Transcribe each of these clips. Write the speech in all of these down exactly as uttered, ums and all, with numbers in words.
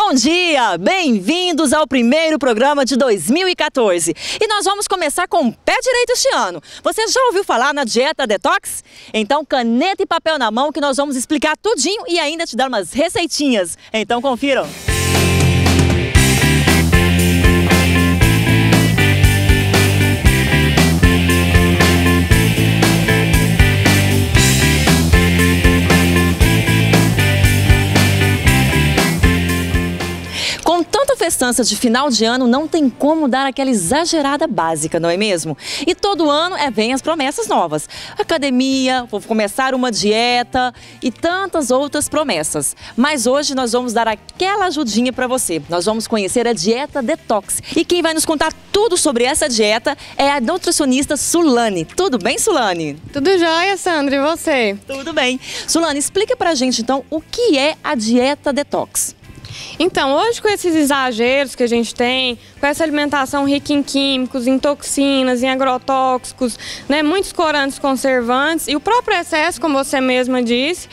Bom dia! Bem-vindos ao primeiro programa de dois mil e quatorze. E nós vamos começar com o pé direito este ano. Você já ouviu falar na dieta detox? Então caneta e papel na mão que nós vamos explicar tudinho e ainda te dar umas receitinhas. Então confiram! Com tanta festança de final de ano, não tem como dar aquela exagerada básica, não é mesmo? E todo ano é, vem as promessas novas. Academia, vou começar uma dieta e tantas outras promessas. Mas hoje nós vamos dar aquela ajudinha para você. Nós vamos conhecer a dieta detox. E quem vai nos contar tudo sobre essa dieta é a nutricionista Sulane. Tudo bem, Sulane? Tudo jóia, Sandra, e você? Tudo bem. Sulane, explica pra gente então o que é a dieta detox. Então, hoje com esses exageros que a gente tem, com essa alimentação rica em químicos, em toxinas, em agrotóxicos, né, muitos corantes conservantes e o próprio excesso, como você mesma disse,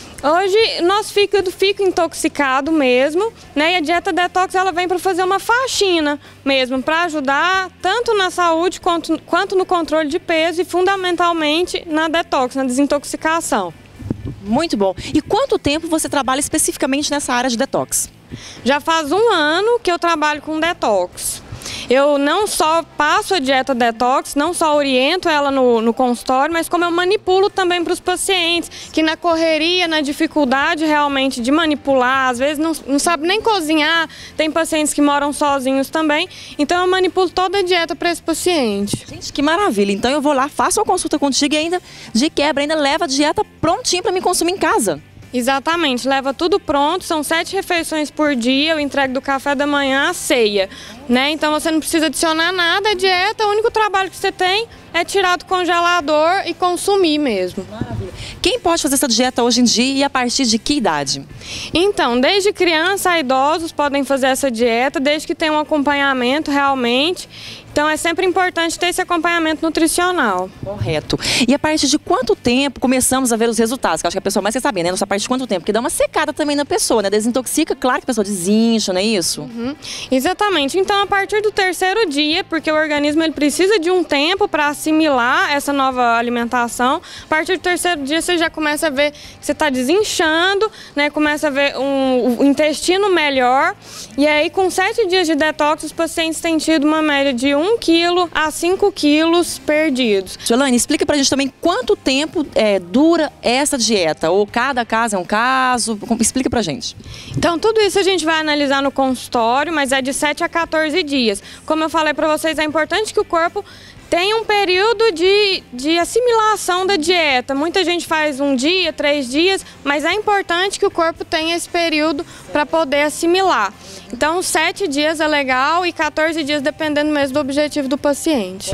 hoje nosso fígado fica intoxicado mesmo, né, e a dieta detox ela vem para fazer uma faxina mesmo, para ajudar tanto na saúde quanto, quanto no controle de peso e fundamentalmente na detox, na desintoxicação. Muito bom. E quanto tempo você trabalha especificamente nessa área de detox? Já faz um ano que eu trabalho com detox. Eu não só passo a dieta detox, não só oriento ela no, no consultório, mas como eu manipulo também para os pacientes, que na correria, na dificuldade realmente de manipular, às vezes não, não sabe nem cozinhar, tem pacientes que moram sozinhos também, então eu manipulo toda a dieta para esse paciente. Gente, que maravilha! Então eu vou lá, faço uma consulta contigo e ainda, de quebra, ainda leva a dieta prontinha para me consumir em casa. Exatamente, leva tudo pronto, são sete refeições por dia, eu entrego do café da manhã à ceia, né? Então você não precisa adicionar nada à dieta, o único trabalho que você tem é tirar do congelador e consumir mesmo. Maravilha. Quem pode fazer essa dieta hoje em dia e a partir de que idade? Então, desde criança a idosos podem fazer essa dieta, desde que tenham um acompanhamento realmente. Então é sempre importante ter esse acompanhamento nutricional. Correto. E a partir de quanto tempo começamos a ver os resultados? Que eu acho que a pessoa mais quer saber, né? Nossa, a partir de quanto tempo? Porque dá uma secada também na pessoa, né? Desintoxica, claro que a pessoa desincha, não é isso? Uhum. Exatamente. Então a partir do terceiro dia, porque o organismo ele precisa de um tempo para assimilar essa nova alimentação, a partir do terceiro dia você já começa a ver que você está desinchando, né? Começa a ver um, o intestino melhor. E aí com sete dias de detox os pacientes têm tido uma média de um quilo a cinco quilos perdidos. Sulane, explica pra gente também quanto tempo é, dura essa dieta, ou cada caso é um caso, explica pra gente. Então tudo isso a gente vai analisar no consultório, mas é de sete a quatorze dias. Como eu falei pra vocês, é importante que o corpo tem um período de, de assimilação da dieta. Muita gente faz um dia, três dias, mas é importante que o corpo tenha esse período para poder assimilar. Então, sete dias é legal e quatorze dias dependendo mesmo do objetivo do paciente.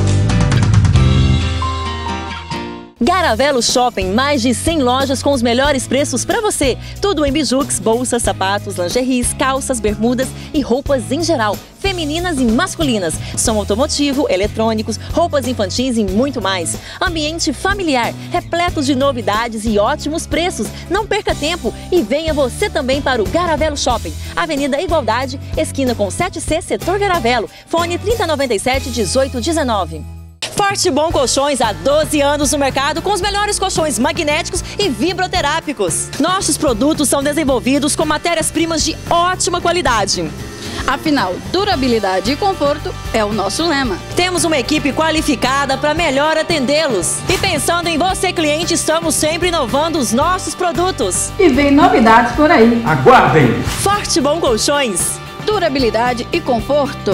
Garavelo Shopping, mais de cem lojas com os melhores preços para você. Tudo em bijuks, bolsas, sapatos, lingeries, calças, bermudas e roupas em geral, femininas e masculinas. Som automotivo, eletrônicos, roupas infantis e muito mais. Ambiente familiar, repleto de novidades e ótimos preços. Não perca tempo e venha você também para o Garavelo Shopping. Avenida Igualdade, esquina com sete C, setor Garavelo. Fone trinta noventa e sete, dezoito dezenove. Forte Bom Colchões, há doze anos no mercado com os melhores colchões magnéticos e vibroterápicos. Nossos produtos são desenvolvidos com matérias-primas de ótima qualidade. Afinal, durabilidade e conforto é o nosso lema. Temos uma equipe qualificada para melhor atendê-los. E pensando em você, cliente, estamos sempre inovando os nossos produtos. E vem novidades por aí. Aguardem! Forte Bom Colchões. Durabilidade e conforto.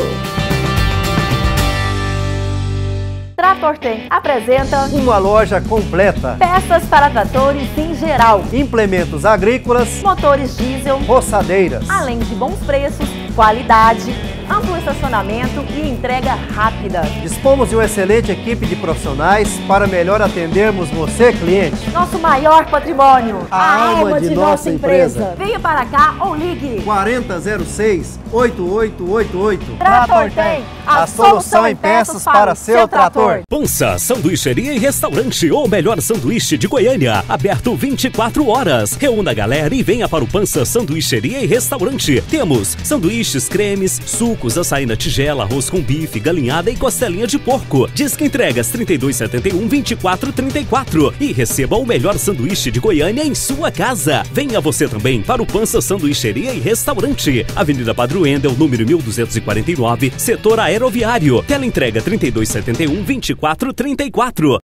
Tratortem apresenta Uma loja completa. peças para tratores em geral, Implementos agrícolas, motores diesel, roçadeiras. além de bons preços, qualidade, amplo estacionamento e entrega rápida. Dispomos de uma excelente equipe de profissionais para melhor atendermos você, cliente. Nosso maior patrimônio, A alma de nossa empresa. Venha para cá ou ligue. quarenta zero seis, oito oito oito oito. Trator tem a solução em peças para seu trator. Pança Sanduicheria e Restaurante, o melhor sanduíche de Goiânia, aberto vinte e quatro horas. Reúna a galera e venha para o Pança Sanduicheria e Restaurante. Temos sanduíches, cremes, sucos, açaí na tigela, arroz com bife, galinhada e costelinha de porco. Disque entregas trinta e dois setenta e um, vinte e quatro trinta e quatro e receba o melhor sanduíche de Goiânia em sua casa. Venha você também para o Pança Sanduicheria e Restaurante, Avenida Padre Wendel, número mil duzentos e quarenta e nove, setor aeroviário. Teleentrega trinta e dois setenta e um, vinte e quatro trinta e quatro.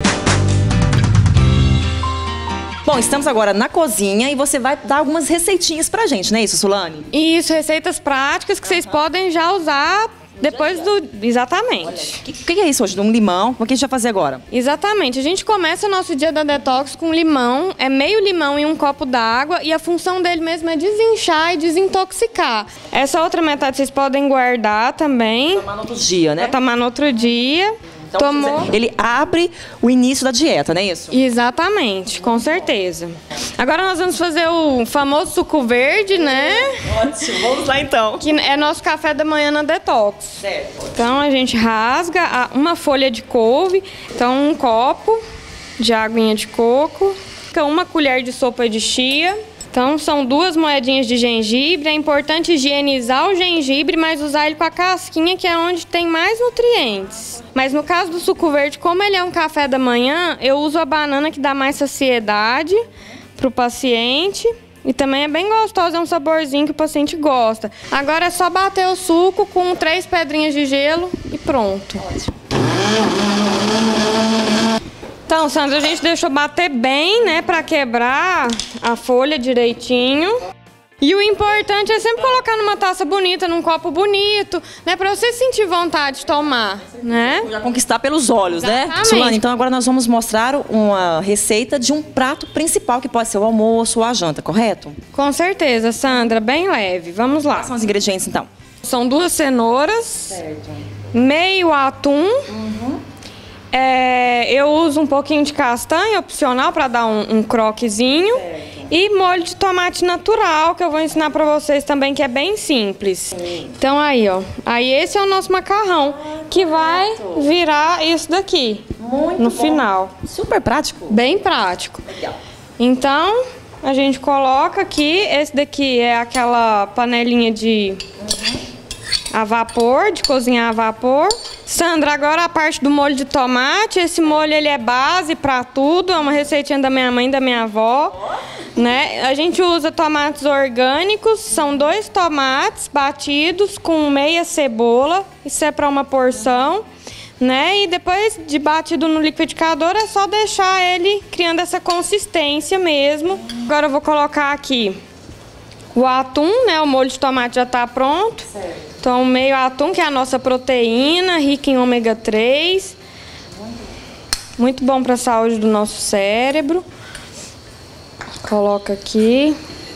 Bom, estamos agora na cozinha e você vai dar algumas receitinhas pra gente, não é isso, Sulane? Isso, receitas práticas que vocês podem já usar depois do... Exatamente. O que, que é isso hoje? Um limão? O que a gente vai fazer agora? Exatamente. A gente começa o nosso dia da detox com limão. É meio limão em um copo d'água e a função dele mesmo é desinchar e desintoxicar. Essa outra metade vocês podem guardar também. Tomar no outro dia, né? Pra tomar no outro dia. Então, Tomou. Ele abre o início da dieta, não é isso? Exatamente, com certeza. Agora nós vamos fazer o famoso suco verde, né? Ótimo, vamos lá então. Que é nosso café da manhã na detox. Certo. Então a gente rasga a- uma folha de couve, então um copo de aguinha de coco, uma colher de sopa de chia. Então são duas moedinhas de gengibre. É importante higienizar o gengibre, mas usar ele com a casquinha, que é onde tem mais nutrientes. Mas no caso do suco verde, como ele é um café da manhã, eu uso a banana, que dá mais saciedade para o paciente. E também é bem gostoso, é um saborzinho que o paciente gosta. Agora é só bater o suco com três pedrinhas de gelo e pronto. Então, Sandra, a gente deixou bater bem, né, para quebrar a folha direitinho. E o importante é sempre colocar numa taça bonita, num copo bonito, né, para você sentir vontade de tomar, né? Já conquistar pelos olhos, né? Exatamente. Sulane, então agora nós vamos mostrar uma receita de um prato principal, que pode ser o almoço ou a janta, correto? Com certeza, Sandra, bem leve. Vamos lá. Quais são os ingredientes, então? São duas cenouras, Certo. meio atum. É, eu uso um pouquinho de castanha opcional para dar um, um croquezinho. Certo. E molho de tomate natural, que eu vou ensinar para vocês também, que é bem simples. Sim. Então aí, ó. Aí esse é o nosso macarrão, que vai virar isso daqui. Muito no bom. Final. Super prático. Bem prático. Legal. Então, a gente coloca aqui, esse daqui é aquela panelinha de a vapor, de cozinhar a vapor. Sandra, agora a parte do molho de tomate. Esse molho ele é base para tudo, é uma receitinha da minha mãe e da minha avó, né? A gente usa tomates orgânicos, são dois tomates batidos com meia cebola, isso é para uma porção, né? E depois de batido no liquidificador é só deixar ele criando essa consistência mesmo. Agora eu vou colocar aqui o atum, né? O molho de tomate já está pronto. Certo. Então, meio atum, que é a nossa proteína, rica em ômega três. Muito bom para a saúde do nosso cérebro. Coloca aqui.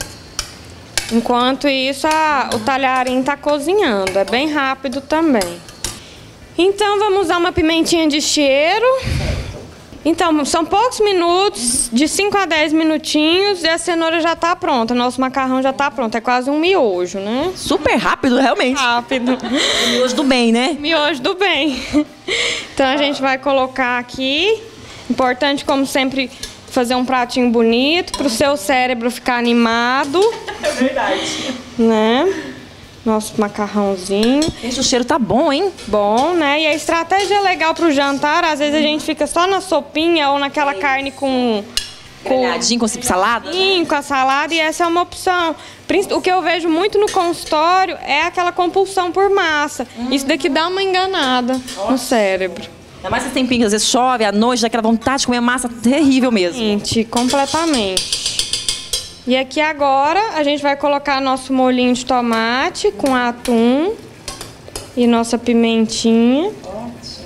Enquanto isso, a, o talharim está cozinhando. É bem rápido também. Então, vamos usar uma pimentinha de cheiro. Então, são poucos minutos, de cinco a dez minutinhos, e a cenoura já está pronta. Nosso macarrão já está pronto. É quase um miojo, né? Super rápido, realmente. Rápido. O miojo do bem, né? Miojo do bem. Então, a gente vai colocar aqui. Importante, como sempre, fazer um pratinho bonito, para o seu cérebro ficar animado. É verdade. Né? Nosso macarrãozinho. Gente, o cheiro tá bom, hein? Bom, né? E a estratégia é legal pro jantar. Às vezes a gente fica só na sopinha ou naquela carne com... Grelhadinho com salada? Sim, com a salada. E essa é uma opção. O que eu vejo muito no consultório é aquela compulsão por massa. Hum. Isso daqui dá uma enganada Nossa. no cérebro. Ainda mais esse tempinho, às vezes chove, à noite, dá aquela vontade de comer massa terrível mesmo. Gente, completamente. E aqui agora a gente vai colocar nosso molhinho de tomate com atum e nossa pimentinha. Ótimo.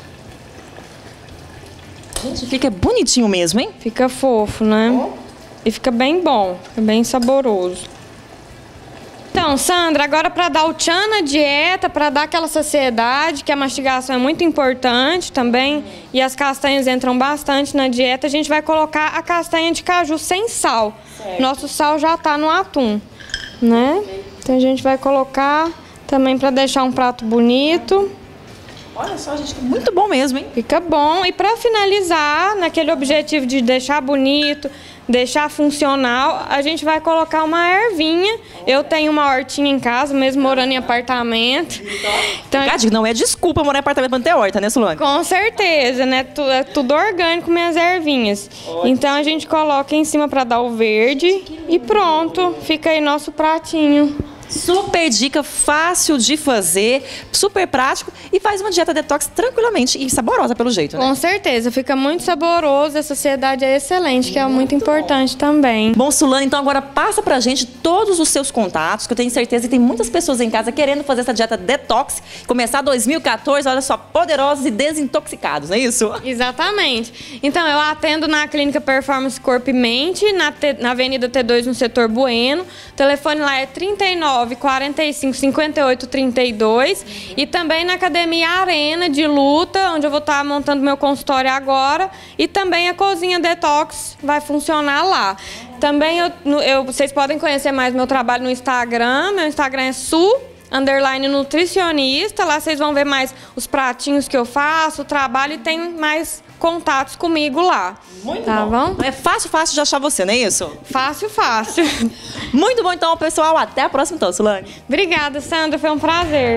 Gente, fica bonitinho mesmo, hein? Fica fofo, né? Oh. E fica bem bom, fica bem saboroso. Então, Sandra, agora para dar o tchan na dieta, para dar aquela saciedade, que a mastigação é muito importante também, e as castanhas entram bastante na dieta, a gente vai colocar a castanha de caju sem sal. Certo. Nosso sal já está no atum, né? Então a gente vai colocar também para deixar um prato bonito. Olha só, gente, muito bom mesmo, hein? Fica bom. E para finalizar, naquele objetivo de deixar bonito, deixar funcional, a gente vai colocar uma ervinha. Eu tenho uma hortinha em casa, mesmo morando em apartamento. Então, Gade, não é desculpa morar em apartamento para não ter horta, né, Sulane? Com certeza, né? É tudo orgânico, minhas ervinhas. Ótimo. Então a gente coloca em cima para dar o verde e pronto, fica aí nosso pratinho. Super dica, fácil de fazer, super prático e faz uma dieta detox tranquilamente e saborosa pelo jeito, né? Com certeza, fica muito saboroso, a saciedade é excelente, que é muito importante também. Bom, Sulane, então agora passa pra gente todos os seus contatos, que eu tenho certeza que tem muitas pessoas em casa querendo fazer essa dieta detox, começar dois mil e quatorze, olha só, poderosos e desintoxicados, não é isso? Exatamente. Então, eu atendo na Clínica Performance Corpo e Mente, na, T, na Avenida T dois, no setor Bueno. O telefone lá é trinta e nove, quarenta e cinco, cinquenta e oito, trinta e dois, e também na Academia Arena de Luta, onde eu vou estar montando meu consultório agora, e também a Cozinha Detox vai funcionar lá. Também eu, eu, vocês podem conhecer mais meu trabalho no Instagram, meu Instagram é su underline nutricionista, lá vocês vão ver mais os pratinhos que eu faço, o trabalho, e tem mais contatos comigo lá. Muito tá bom. bom? É fácil, fácil de achar você, não é isso? Fácil, fácil. Muito bom, então, pessoal. Até a próxima, então, Sulane. Obrigada, Sandra. Foi um prazer.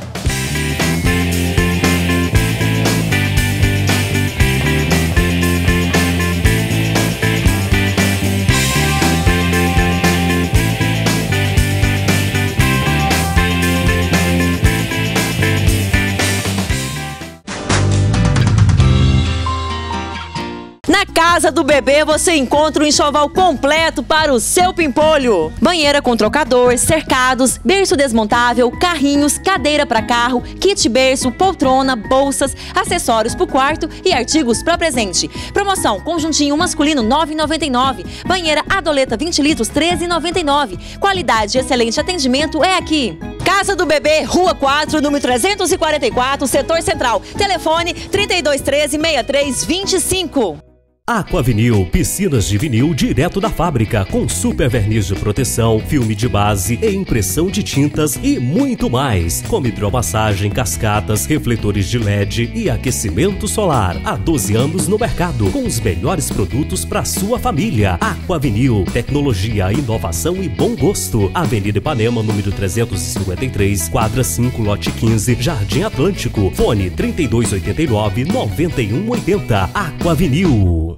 Na Casa do Bebê você encontra um enxoval completo para o seu pimpolho. Banheira com trocador, cercados, berço desmontável, carrinhos, cadeira para carro, kit berço, poltrona, bolsas, acessórios para o quarto e artigos para presente. Promoção conjuntinho masculino nove reais e noventa e nove centavos. Banheira Adoleta vinte litros treze reais e noventa e nove centavos. Qualidade e excelente atendimento é aqui. Casa do Bebê, Rua quatro, número trezentos e quarenta e quatro, Setor Central. Telefone trinta e dois, treze, sessenta e três, vinte e cinco. Aquavinil, piscinas de vinil direto da fábrica, com super verniz de proteção, filme de base e impressão de tintas e muito mais. Como hidromassagem, cascatas, refletores de L E D e aquecimento solar. Há doze anos no mercado, com os melhores produtos para sua família. Aquavinil, tecnologia, inovação e bom gosto. Avenida Ipanema, número trezentos e cinquenta e três, quadra cinco, lote quinze, Jardim Atlântico. Fone trinta e dois, oitenta e nove, noventa e um, oitenta. Aquavinil.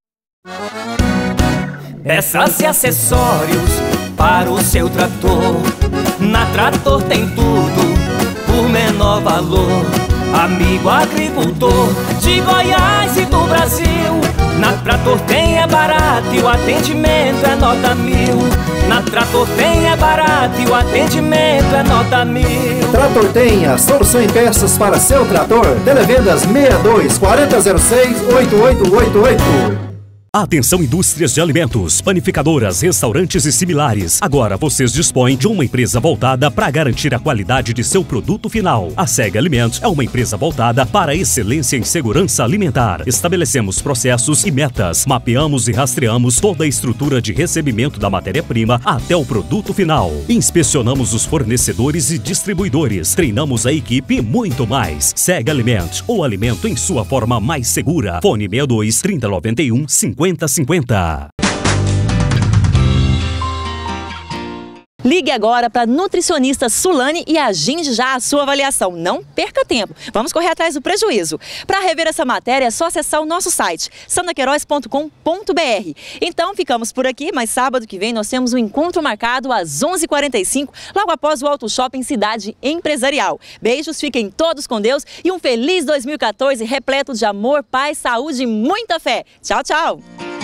Peças e acessórios para o seu trator. Na Trator tem tudo por menor valor. Amigo agricultor de Goiás e do Brasil, na Trator tem é barato e o atendimento é nota mil. Na Trator tem é barato e o atendimento é nota mil. Trator tem a solução em peças para seu trator. Televendas seis dois, quatro zero seis, oito oito oito oito. Atenção, indústrias de alimentos, panificadoras, restaurantes e similares. Agora vocês dispõem de uma empresa voltada para garantir a qualidade de seu produto final. A Seg Alimentos é uma empresa voltada para a excelência em segurança alimentar. Estabelecemos processos e metas, mapeamos e rastreamos toda a estrutura de recebimento da matéria-prima até o produto final. Inspecionamos os fornecedores e distribuidores, treinamos a equipe e muito mais. Seg Alimentos, o alimento em sua forma mais segura. Fone seis dois, trinta, noventa e um, cinquenta cinquenta. Ligue agora para a nutricionista Sulane e agende já a sua avaliação. Não perca tempo. Vamos correr atrás do prejuízo. Para rever essa matéria é só acessar o nosso site, sandra queiroz ponto com ponto br. Então ficamos por aqui, mas sábado que vem nós temos um encontro marcado às onze e quarenta e cinco, logo após o Auto Shopping Cidade Empresarial. Beijos, fiquem todos com Deus e um feliz dois mil e quatorze repleto de amor, paz, saúde e muita fé. Tchau, tchau!